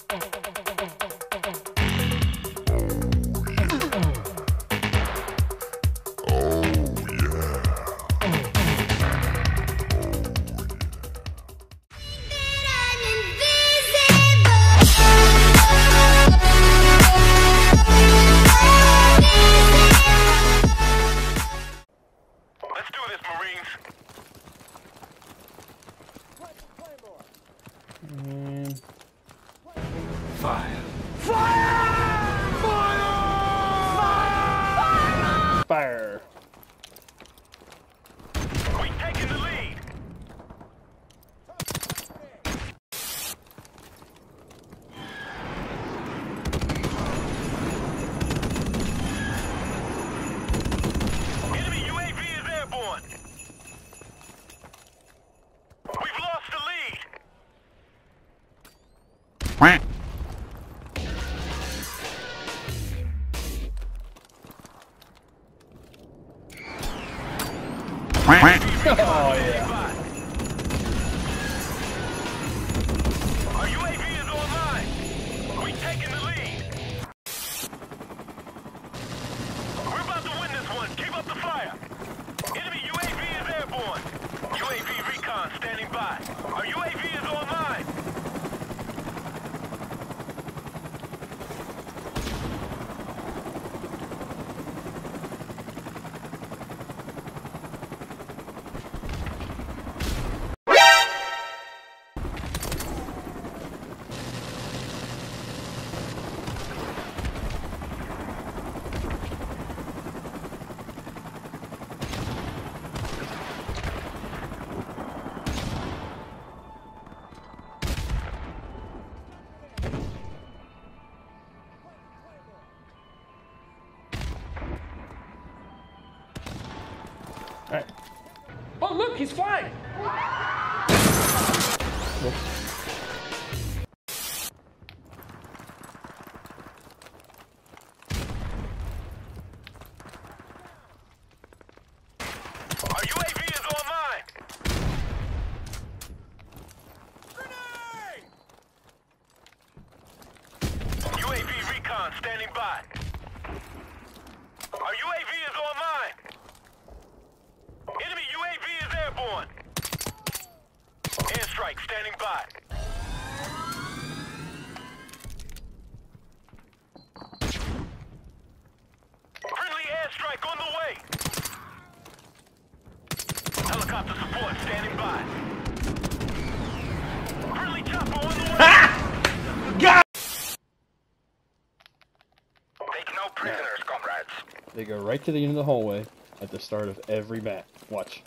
Fire! Fire! Fire! Fire! We taking the lead! Enemy UAV is airborne! We've lost the lead! Oh, yeah. Our UAV is online. We taking the lead. We're about to win this one. Keep up the fire. Enemy UAV is airborne. UAV recon standing by. Our UAV is online. Alright. Oh, look, he's flying! Our UAV is online. UAV recon standing by. Our UAV is online. Enemy UAV is airborne. Airstrike standing by. Friendly airstrike on the way. Helicopter support standing by. Friendly chopper on the way. God! Take no prisoners, comrades. They go right to the end of the hallway at the start of every map. Watch.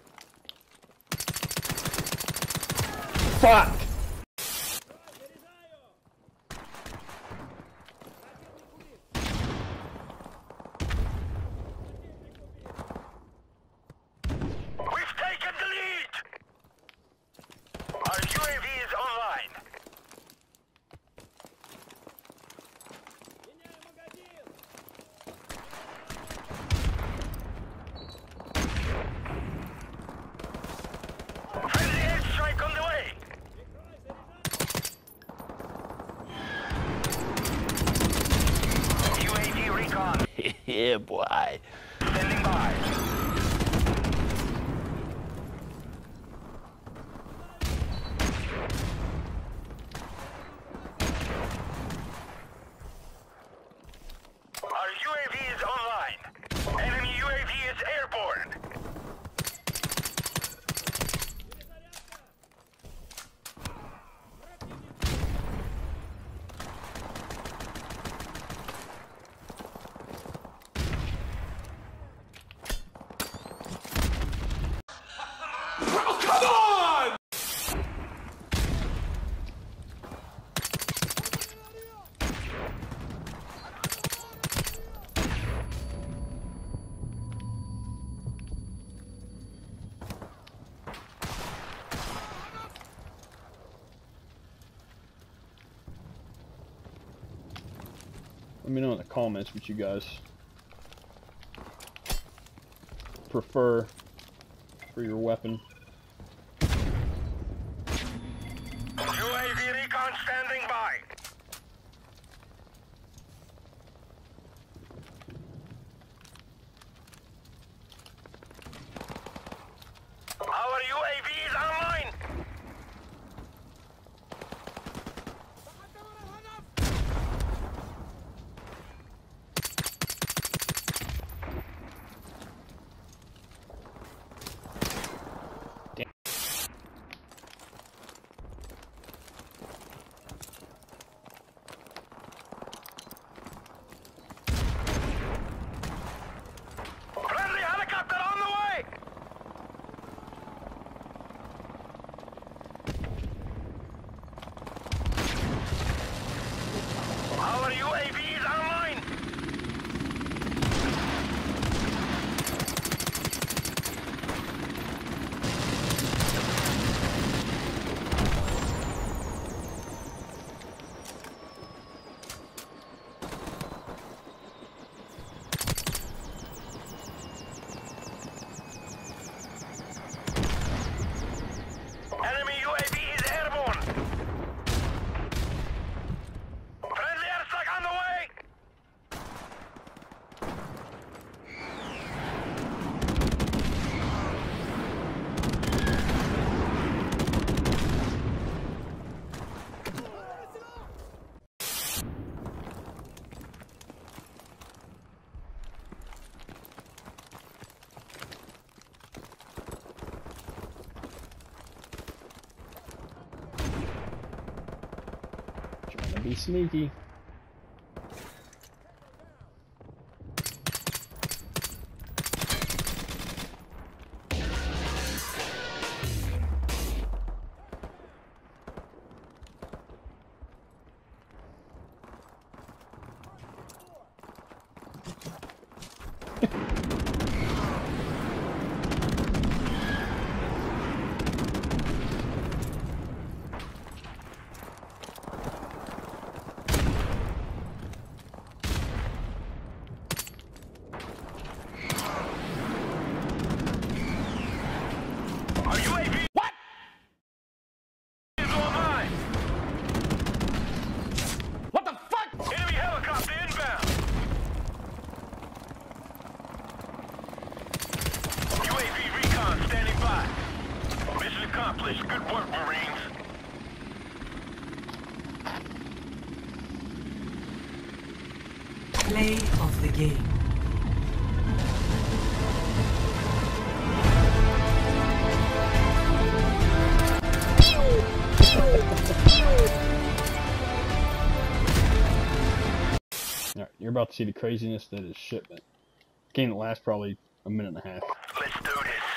Fuck! We've taken the lead! Our UAV is online. Friendly airstrike on the way! UAV recon Yeah, boy. standing by. Our UAV is online. Enemy UAV is airborne. Oh, come on! Let me know in the comments what you guys prefer for your weapon. UAV recon standing by. be sneaky. Our UAV What? is online. What the fuck? Enemy helicopter inbound. UAV recon standing by. Mission accomplished. Good work, Marines. Play of the game. Alright, you're about to see the craziness that is shipment. Game that lasts probably a minute and a half. Let's do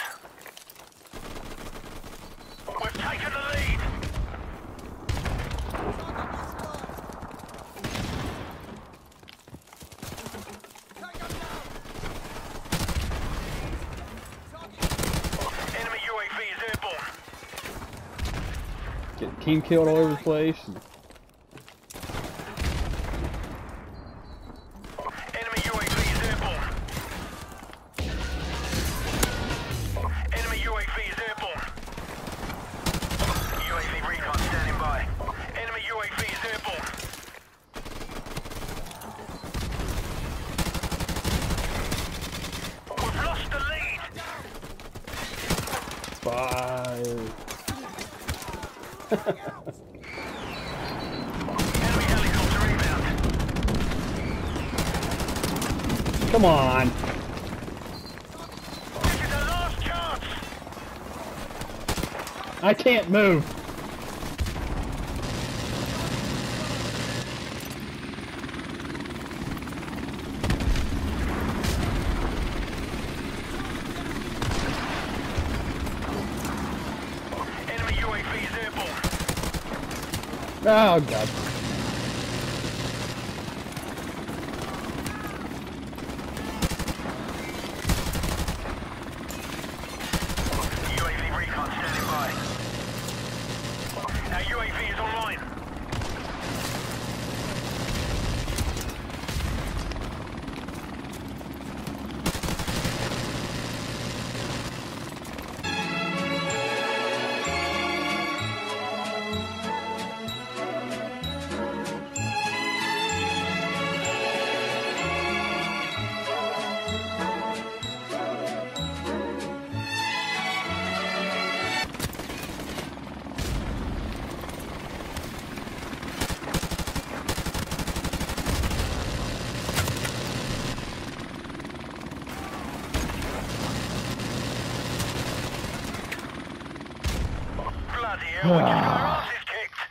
this. We've taken the lead. Enemy UAV is airborne. Getting team killed all over the place. Enemy UAV is airborne. Enemy UAV is airborne. UAV recon standing by. Enemy UAV is airborne. We've lost the lead. Fire. Enemy helicopter inbound. Come on. This is our last chance. I can't move. Enemy UAV is airborne. Oh god. UAV recon standing by. Our UAV is online. Bloody hell, we got our asses kicked.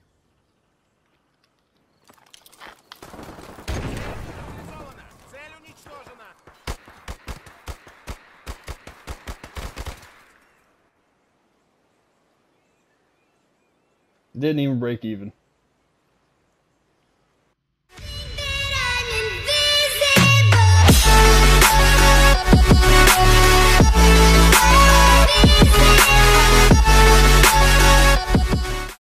Цель уничтожена. Didn't even break even.